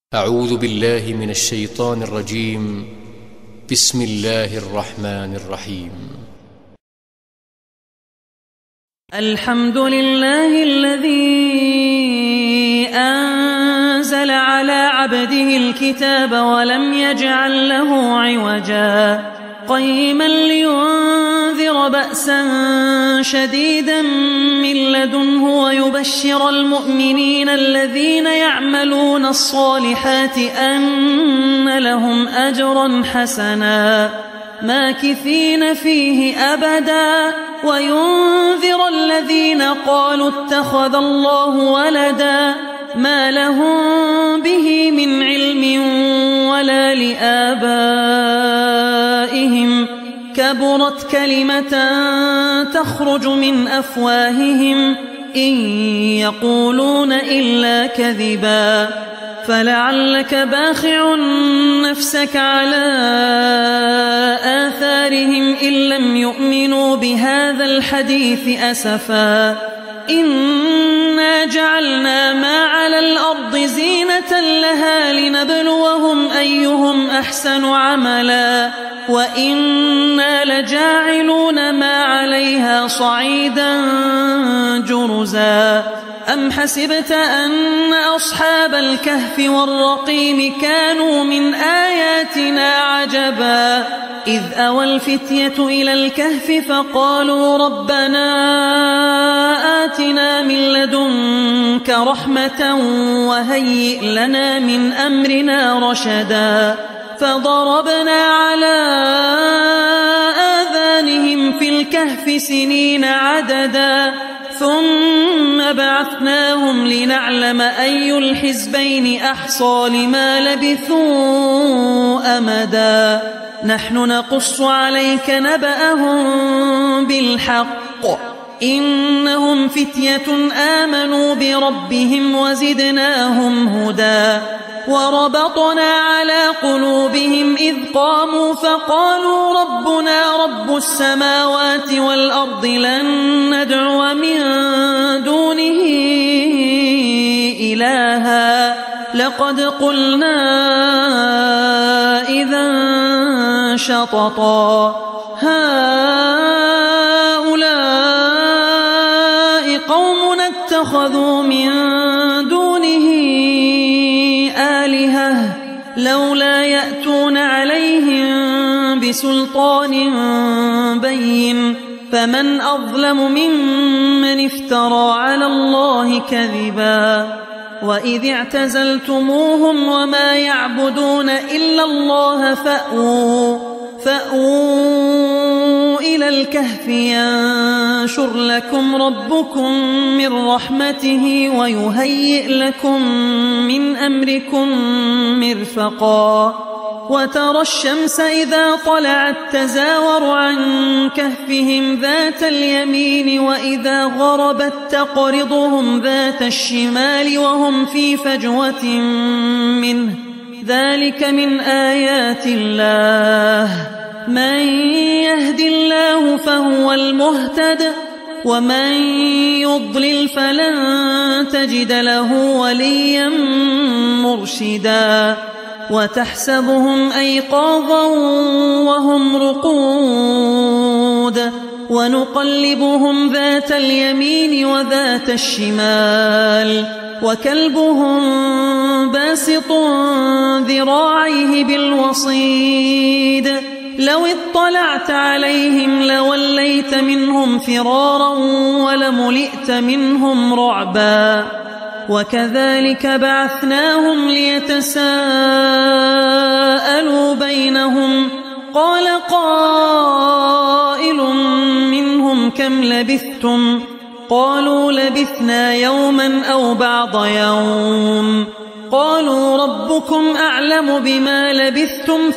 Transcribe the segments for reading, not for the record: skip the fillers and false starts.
أعوذ بالله من الشيطان الرجيم. بسم الله الرحمن الرحيم. الحمد لله الذي أنزل على عبده الكتاب ولم يجعل له عوجا قيما لينذر بأسا شديدا من لدنه ويبشر المؤمنين الذين يعملون الصالحات أن لهم أجرا حسنا ماكثين فيه أبدا وينذر الذين قالوا اتخذ الله ولدا ما لهم به من علم ولا لآبائهم كبرت كلمة تخرج من أفواههم إن يقولون إلا كذبا فلعلك باخع نفسك على آثارهم إن لم يؤمنوا بهذا الحديث أسفا إنا جعلنا ما على الأرض زينة لها لنبلوهم أيهم أحسن عملا وإنا لجاعلون ما عليها صعيدا جرزا أم حسبت أن أصحاب الكهف والرقيم كانوا من آياتنا عجبا إذ أوى الفتية إلى الكهف فقالوا ربنا آتنا من لدنك رحمة وهيئ لنا من أمرنا رشدا فضربنا على آذانهم في الكهف سنين عددا ثم بعثناهم لنعلم أي الحزبين أحصى لما لبثوا أمدا نحن نقص عليك نبأهم بالحق إنهم فتية آمنوا بربهم وزدناهم هدى وربطنا على قلوبهم إذ قاموا فقالوا ربنا رب السماوات والأرض لن ندعو من دونه إلها لقد قلنا إذا شططا هؤلاء قوم اتخذوا من دونه آلهة لولا يأتون عليهم بسلطان بين فمن أظلم ممن افترى على الله كذبا وإذ اعتزلتموهم وما يعبدون إلا الله فأووا إلى الكهف ينشر لكم ربكم من رحمته ويهيئ لكم من أمركم مرفقا وترى الشمس إذا طلعت تزاور عن كهفهم ذات اليمين وإذا غربت تقرضهم ذات الشمال وهم في فجوة منه ذلك من آيات الله من يهد الله فهو المهتد ومن يضلل فلن تجد له وليا مرشدا وتحسبهم أيقاظا وهم رقود ونقلبهم ذات اليمين وذات الشمال وكلبهم باسط ذراعيه بالوصيد لو اطلعت عليهم لوليت منهم فرارا ولملئت منهم رعبا وكذلك بعثناهم ليتساءلوا بينهم قال قائل منهم كم لبثتم قالوا لبثنا يوما أو بعض يوم قالوا ربكم أعلم بما لبثتم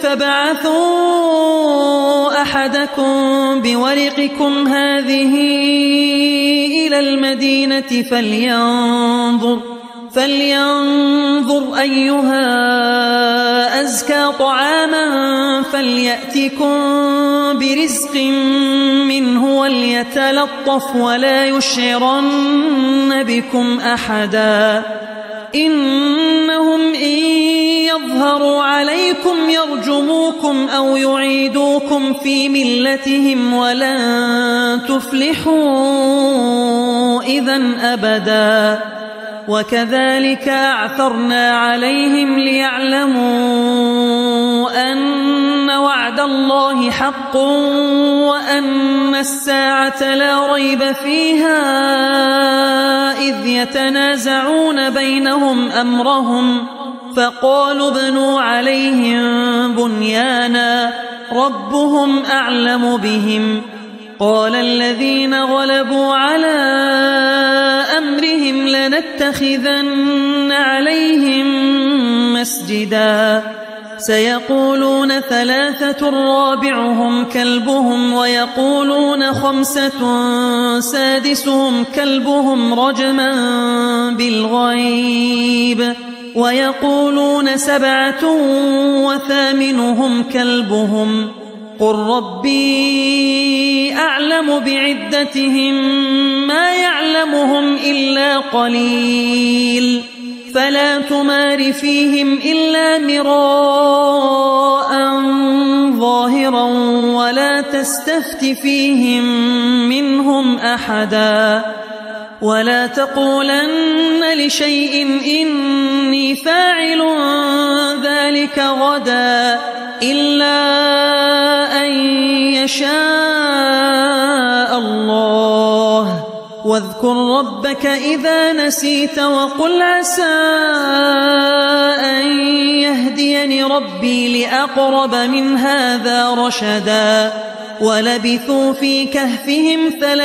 فابعثوا أحدكم بورقكم هذه إلى المدينة فلينظر أيها أزكى طعاما فليأتكم برزق منه وليتلطف ولا يشعرن بكم أحدا إنهم إن يظهروا عليكم يرجموكم أو يعيدوكم في ملتهم ولن تفلحوا إذن أبدا. وكذلك أعثرنا عليهم ليعلموا أن وعد الله حق وأن الساعة لا ريب فيها إذ يتنازعون بينهم أمرهم فقالوا ابنوا عليهم بنيانا ربهم أعلم بهم. قال الذين غلبوا على أمرهم لنتخذن عليهم مسجدا. سيقولون 3 رابعهم كلبهم ويقولون 5 سادسهم كلبهم رجما بالغيب ويقولون 7 وثامنهم كلبهم قل ربي أعلم بعدتهم ما يعلمهم إلا قليل فلا تمار فيهم إلا مراء ظاهرا ولا تستفت فيهم منهم أحدا. ولا تقولن لشيء إني فاعل ذلك غدا إلا أن يشاء الله. واذكر ربك إذا نسيت وقل عسى أن يهديني ربي لأقرب من هذا رشدا. ولبثوا في كهفهم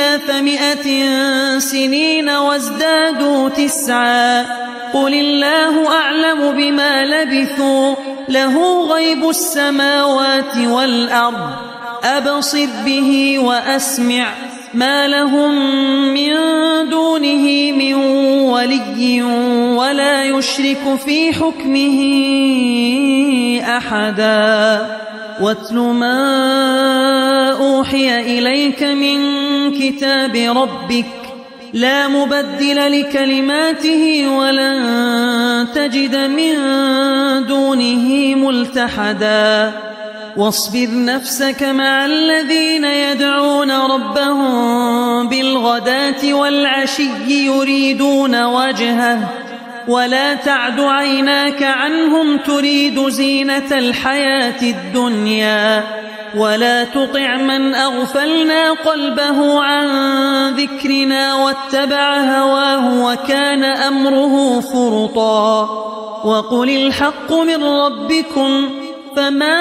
300 سنين وازدادوا 9 قل الله أعلم بما لبثوا له غيب السماوات والأرض أبصر به وأسمع ما لهم من دونه من ولي ولا يشرك في حكمه أحدا. واتل ما أوحي إليك من كتاب ربك لا مبدل لكلماته ولن تجد من دونه ملتحدا. واصبر نفسك مع الذين يدعون ربهم بالغداة والعشي يريدون وجهه ولا تعد عيناك عنهم تريد زينة الحياة الدنيا ولا تطع من أغفلنا قلبه عن ذكرنا واتبع هواه وكان أمره فرطا. وقل الحق من ربكم فمن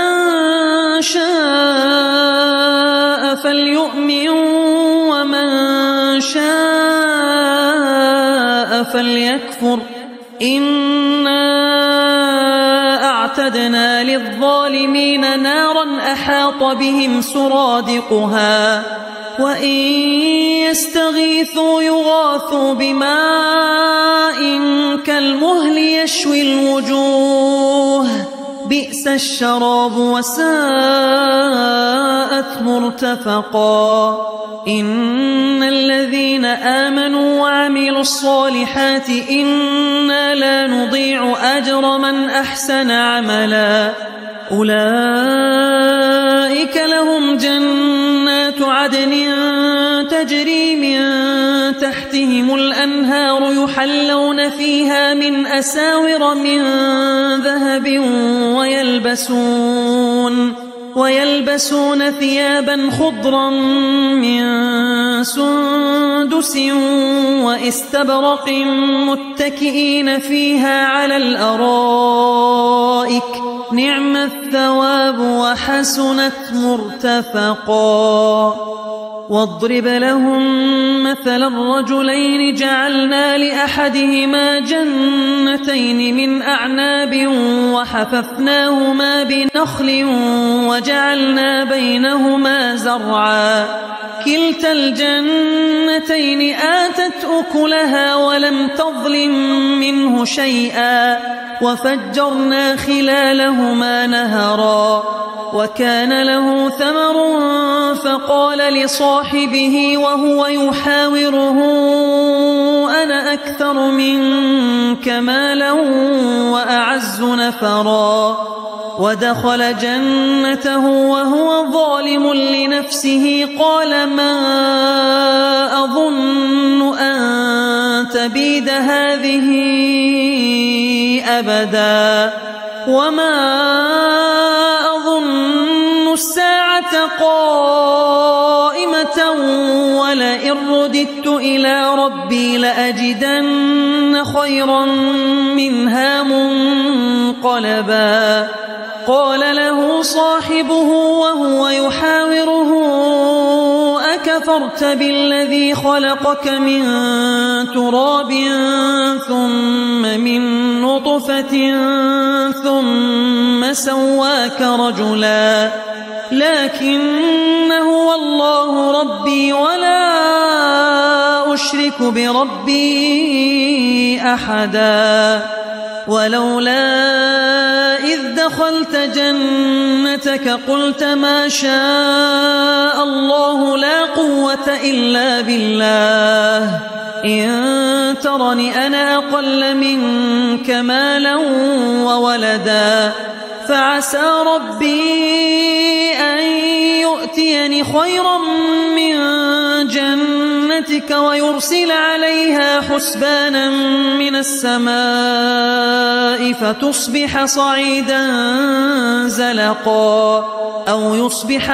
شاء فليؤمن ومن شاء فليكفر إنا أعتدنا للظالمين نارا أحاط بهم سرادقها وإن يستغيثوا يغاثوا بماء كالمهل يشوي الوجوه بئس الشراب وساءت مرتفقا. إن الذين آمنوا وعملوا الصالحات إنا لا نضيع أجر من أحسن عملا أولئك لهم جنات عدن تجري من تحتهم الأنهار يحلون فيها من أساور من ذهب ويلبسون ثيابا خضرا من سندس واستبرق متكئين فيها على الأرائك نعم الثواب وحسنت مرتفقا. واضرب لهم مثلا الرجلين جعلنا لأحدهما جنتين من أعناب وحففناهما بنخل وجعلنا بينهما زرعا كلتا الجنتين آتت أكلها ولم تظلم منه شيئا وفجرنا خلالهما نهرا وكان له ثمر فقال لصاحبه وهو يحاوره أنا أكثر منك مالا وأعز أعز نفرا ودخل جنته وهو ظالم لنفسه قال ما أظن أن تبيد هذه أبدا وما أظن الساعة قائمة ولئن رددت إلى ربي لأجدن خيرا منها منقلبا قال له صاحبه وهو يحاوره أكفرت بالذي خلقك من تراب ثم من نطفة ثم سواك رجلا لكن هو الله ربي ولا أشرك بربي أحدا ولولا إذ دخلت جنتك قلت ما شاء الله لا قوة إلا بالله إن ترني أنا أقل منك مالا وولدا فعسى ربي أن يؤتيني خيرا من جنتك ويرسل عليها حسبانا من السماء فتصبح صعيدا زلقا أو يصبح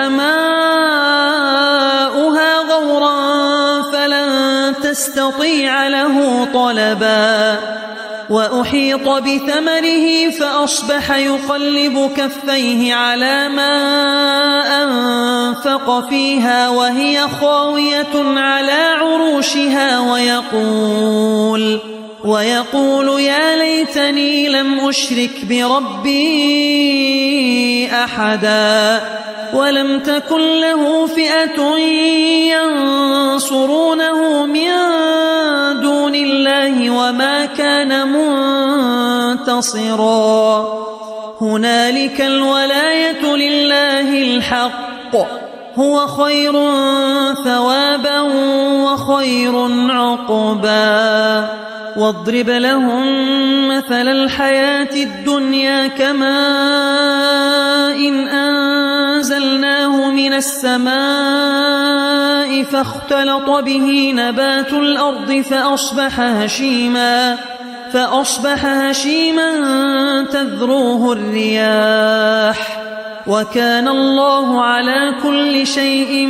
ماؤها غورا فلن تستطيع له طلبا وأحيط بثمره فأصبح يقلب كفيه على ما أنفق فيها وهي خاوية على عروشها ويقول يا ليتني لم أشرك بربي أحدا ولم تكن له فئة ينصرونه من دون الله وما كان منتصرا هنالك الولاية لله الحق هو خير ثوابا وخير عقبا واضرب لهم مثل الحياة الدنيا كماء إن أنزلناه من السماء فاختلط به نبات الأرض فأصبح هشيما تذروه الرياح وكان الله على كل شيء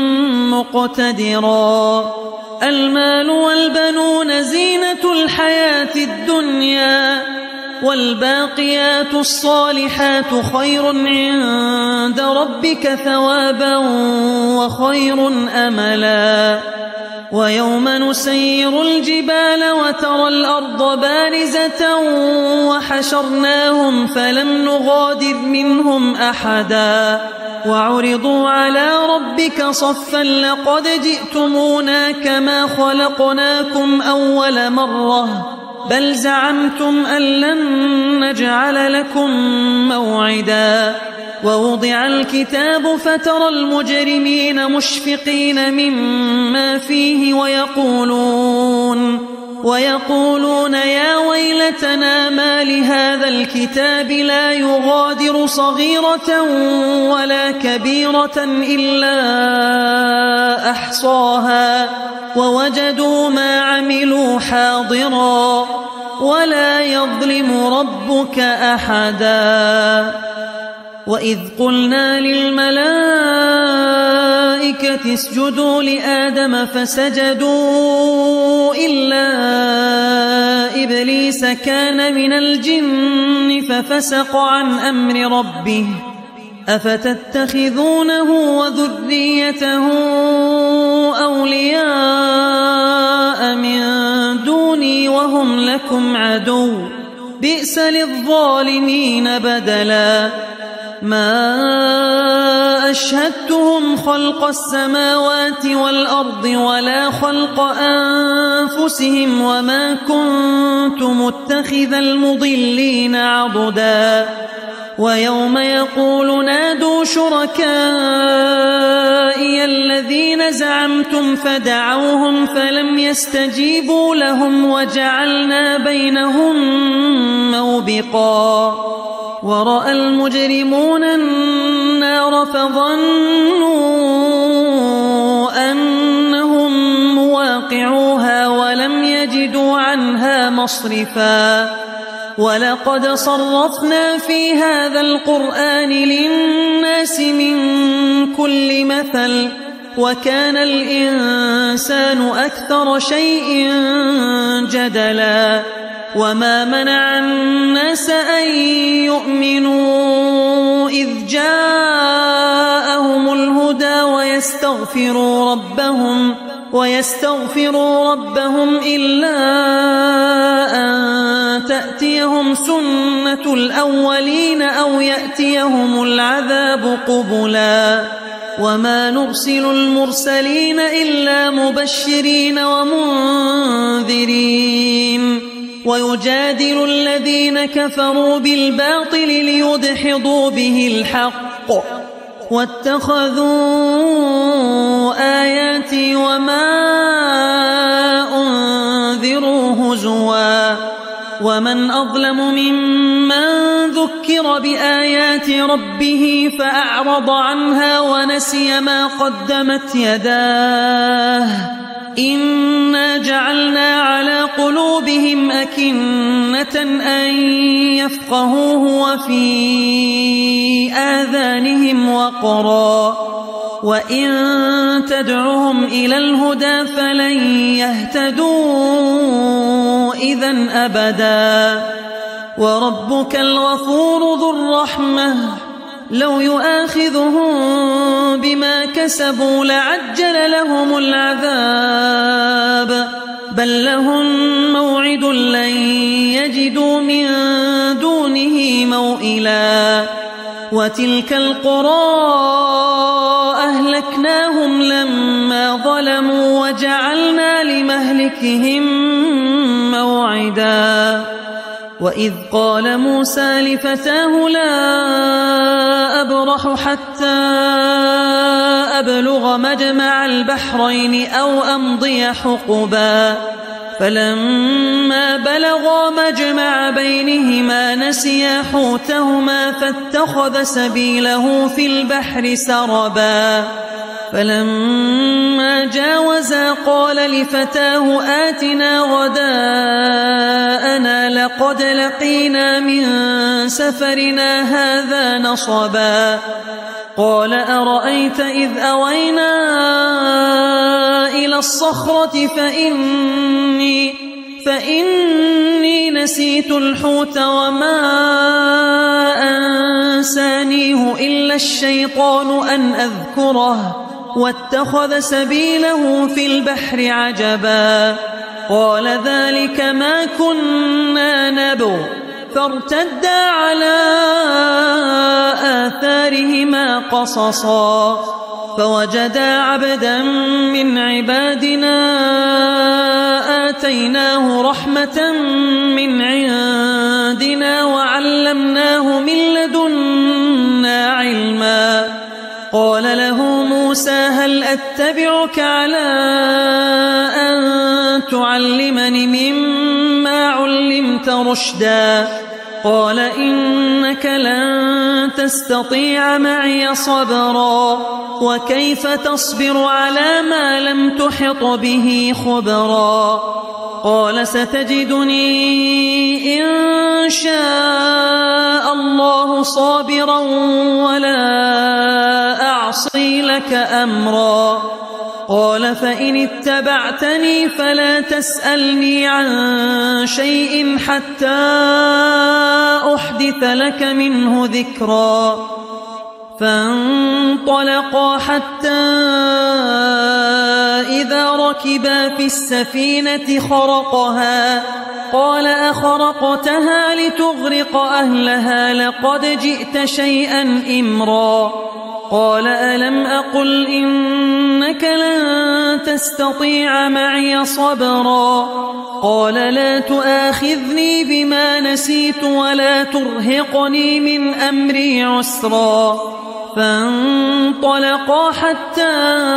مقتدرا المال والبنون زينة الحياة الدنيا والباقيات الصالحات خير عند ربك ثوابا وخير أملا ويوم نسير الجبال وترى الأرض بارزة وحشرناهم فلم نغادر منهم أحدا وعرضوا على ربك صفا لقد جئتمونا كما خلقناكم أول مرة بل زعمتم أن لن نجعل لكم موعدا ووضع الكتاب فترى المجرمين مشفقين مما فيه ويقولون يا ويلتنا ما لهذا الكتاب لا يغادر صغيرة ولا كبيرة إلا أحصاها ووجدوا ما عملوا حاضرا ولا يظلم ربك أحدا وإذ قلنا للملائكة اسجدوا لآدم فسجدوا إلا إبليس كان من الجن ففسق عن أمر ربه أفتتخذونه وذريته أولياء من دوني وهم لكم عدو بئس للظالمين بدلا ما أشهدتهم خلق السماوات والأرض ولا خلق أنفسهم وما كنت متخذ المضلين عضدا ويوم يقول نادوا شركائي الذين زعمتم فدعوهم فلم يستجيبوا لهم وجعلنا بينهم موبقا ورأى المجرمون النار فظنوا أنهم مواقعوها ولم يجدوا عنها مصرفا ولقد صرفنا في هذا القرآن للناس من كل مثل وكان الإنسان أكثر شيء جدلا وما منع الناس أن يؤمنوا إذ جاءهم الهدى ويستغفروا ربهم إلا أن تأتيهم سنة الأولين أو يأتيهم العذاب قبلا وما نرسل المرسلين إلا مبشرين ومنذرين ويجادل الذين كفروا بالباطل ليدحضوا به الحق واتخذوا آياتي وما أنذروا هزوا ومن أظلم ممن ذكر بآيات ربه فأعرض عنها ونسي ما قدمت يداه إنا جعلنا على قلوبهم أكنة أن يفقهوه وفي آذانهم وقرا وإن تدعهم إلى الهدى فلن يهتدوا إذن أبدا وربك الغفور ذو الرحمة لو يؤاخذهم بما كسبوا لعجل لهم العذاب بل لهم موعد لن يجدوا من دونه موئلا وتلك القرى أهلكناهم لما ظلموا وجعلنا لمهلكهم موعدا وإذ قال موسى لفتاه لا أبرح حتى أبلغ مجمع البحرين أو أمضي حقبا فلما بلغا مجمع بينهما نسيا حوتهما فاتخذ سبيله في البحر سربا فلما جاوزا قال لفتاه آتنا غداءنا لقد لقينا من سفرنا هذا نصبا قال أرأيت إذ أوينا إلى الصخرة فإني نسيت الحوت وما أنسانيه إلا الشيطان أن أذكره واتخذ سبيله في البحر عجبا قال ذلك ما كنا نبغ فارتدا على آثارهما قصصا فوجدا عبدا من عبادنا آتيناه رحمة من عندنا وعلمناه من لدنا علما قال له موسى هل أتبعك على أن تعلمني مما علمت رشدا قال إنك لن تستطيع معي صبرا وكيف تصبر على ما لم تحط به خبرا قال ستجدني إن شاء الله صابرا ولا أعصي لك أمرا قال فإن اتبعتني فلا تسألني عن شيء حتى أحدث لك منه ذكرا فانطلقا حتى إذا ركبا في السفينة خرقها قال أخرقتها لتغرق أهلها لقد جئت شيئا إمرا قال ألم أقل إنك لن تستطيع معي صبرا قال لا تؤاخذني بما نسيت ولا ترهقني من أمري عسرا فانطلقا حتى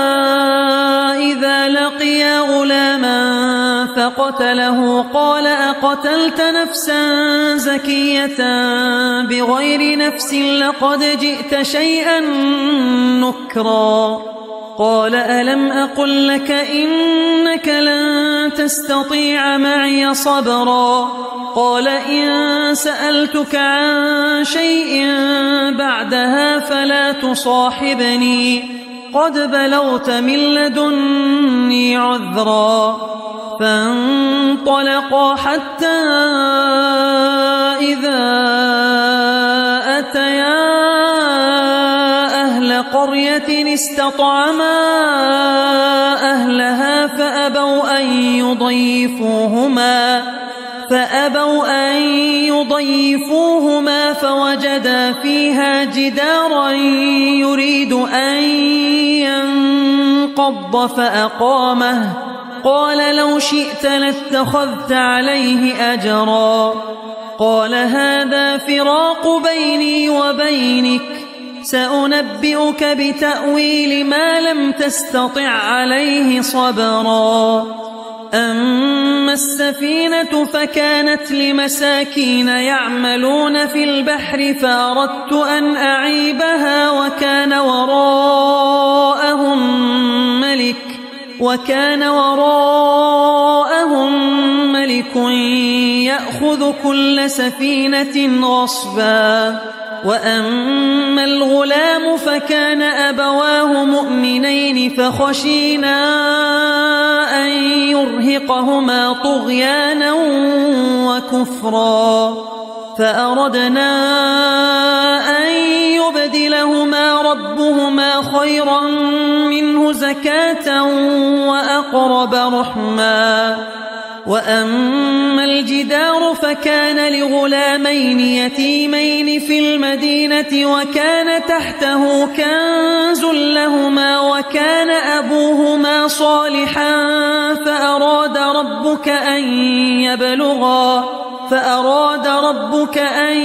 إذا لقيا غلاما فقتله قال أقتلت نفسا زكية بغير نفس لقد جئت شيئا نكرا قال ألم أقل لك إنك لن تستطيع معي صبرا قال إن سألتك عن شيء بعدها فلا تصاحبني قد بلغت من لدني عذرا فانطلقا حتى إذا أتيا أهل قرية استطعما أهلها فأبوا أن يضيفوهما فوجدا فيها جدارا يريد أن ينقض فأقامه قال لو شئت لاتخذت عليه أجرا قال هذا فراق بيني وبينك سأنبئك بتأويل ما لم تستطع عليه صبرا أما السفينة فكانت لمساكين يعملون في البحر فأردت أن أعيبها وكان وراءهم ملك يأخذ كل سفينة غصبا وأما الغلام فكان أبواه مؤمنين فخشينا أن يرهقهما طغيانا وكفرا فأردنا أن يبدلهما ربهما خيرا منه زكاة وأقرب رحما وأما الجدار فكان لغلامين يتيمين في المدينة وكان تحته كنز لهما وكان أبوهما صالحا فأراد ربك أن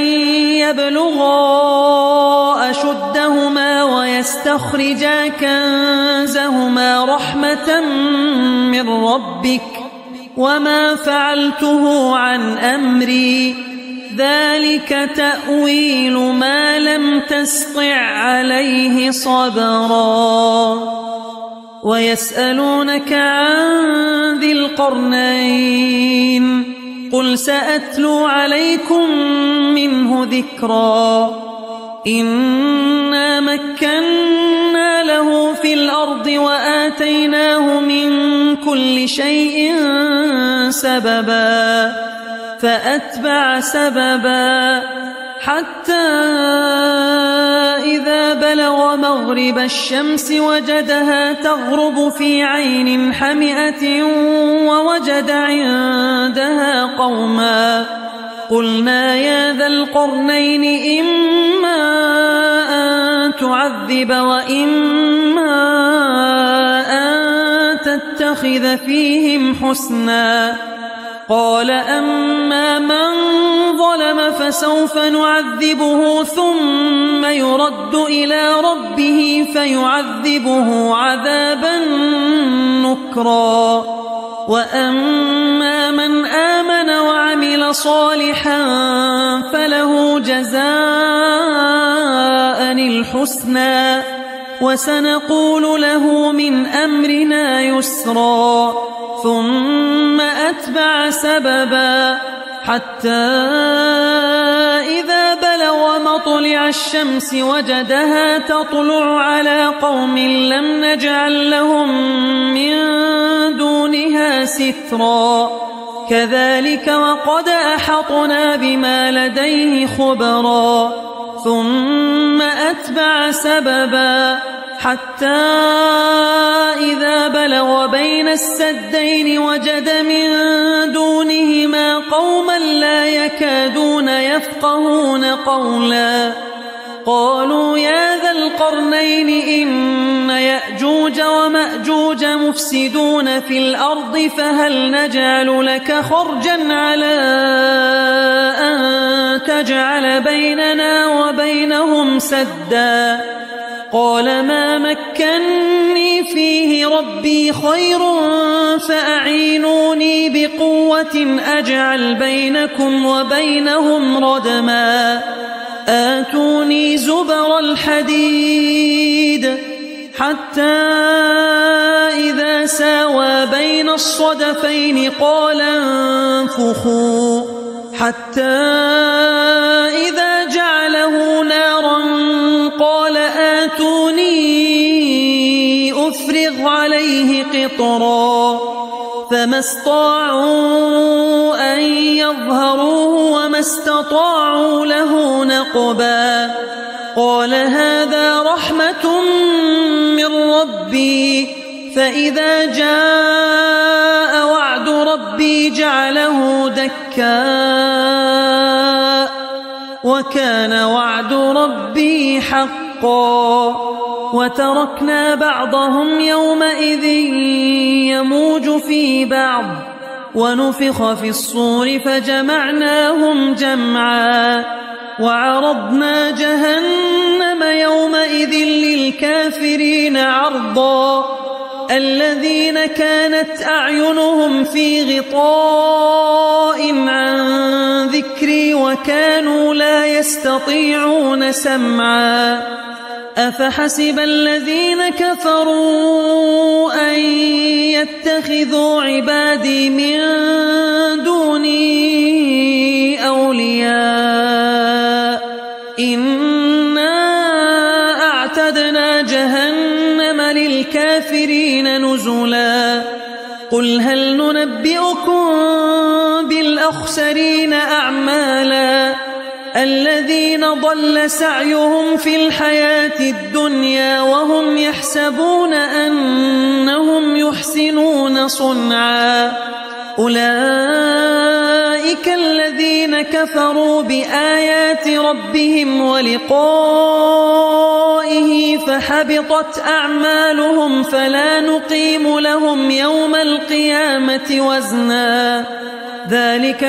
يبلغا أشدهما ويستخرجا كنزهما رحمة من ربك وما فعلته عن أمري ذلك تأويل ما لم تسطع عليه صبرا ويسألونك عن ذي القرنين قل سأتلو عليكم منه ذكرا إنا مكنا له في الأرض وآتيناه من كل شيء سببا فأتبع سببا حتى إذا بلغ مغرب الشمس وجدها تغرب في عين حمئة ووجد عندها قوما قلنا يا ذا القرنين إما أن تعذب وإما أن تتخذ فيهم حسنا قال أما من ظلم فسوف نعذبه ثم يرد إلى ربه فيعذبه عذابا نكرا وأما من آمن وعمل صالحا فله جزاء الحسنى وسنقول له من أمرنا يسرا ثم أتبع سببا حتى إذا بلغ مطلع الشمس وجدها تطلع على قوم لم نجعل لهم من دونها سترا كذلك وقد أحطنا بما لديه خبرا ثم أتبع سببا حتى إذا بلغ بين السدين وجد من دونهما قوما لا يكادون يفقهون قولا قالوا يا ذا القرنين إن يأجوج ومأجوج مفسدون في الأرض فهل نجعل لك خرجا على أن تجعل بيننا وبينهم سدا قال ما مكني فيه ربي خير فأعينوني بقوة أجعل بينكم وبينهم ردما آتوني زبر الحديد حتى إذا ساوى بين الصدفين قال انفخوا حتى إذا جعله نارا قال آتوني أفرغ عليه قطرا فما استطاعوا أن يظهروه وما استطاعوا له نقبا قال هذا رحمة من ربي فإذا جاء وعد ربي جعله دكاء وكان وعد ربي حقا وتركنا بعضهم يومئذ يموج في بعض ونفخ في الصور فجمعناهم جمعا وعرضنا جهنم يومئذ للكافرين عرضا الذين كانت أعينهم في غطاء عن ذكري وكانوا لا يستطيعون سمعا أفحسب الذين كفروا أن يتخذوا عبادي من دوني أولياء إنا أعتدنا جهنم للكافرين نزلا قل هل ننبئكم بالأخسرين أعمالا الذين ضل سعيهم في الحياة الدنيا وهم يحسبون أنهم يحسنون صنعا أولئك الذين كفروا بآيات ربهم ولقائه فحبطت أعمالهم فلا نقيم لهم يوم القيامة وزنا ذلك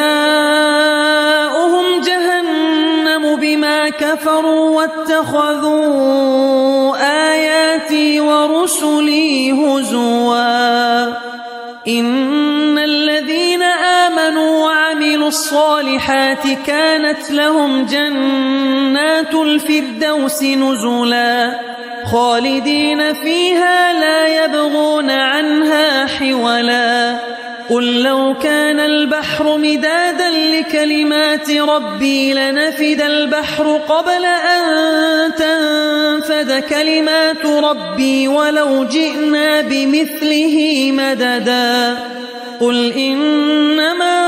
جزاؤهم جهنم بما كفروا واتخذوا آياتي ورسلي هزوا إن الذين آمنوا وعملوا الصالحات كانت لهم جنات الفردوس نزلا خالدين فيها لا يبغون عنها حولا قل لو كان البحر مدادا لكلمات ربي لنفد البحر قبل أن تنفد كلمات ربي ولو جئنا بمثله مددا قل إنما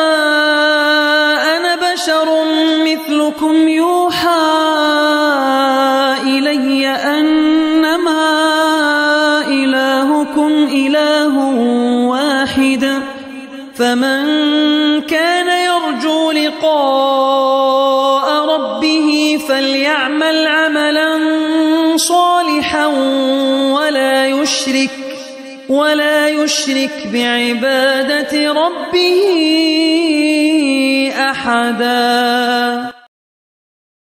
أنا بشر مثلكم يوحى إلي أنما إلهكم إله واحد فمن كان يرجو لقاء ربه فليعمل عملا صالحا ولا يشرك بعبادة ربه أحدا.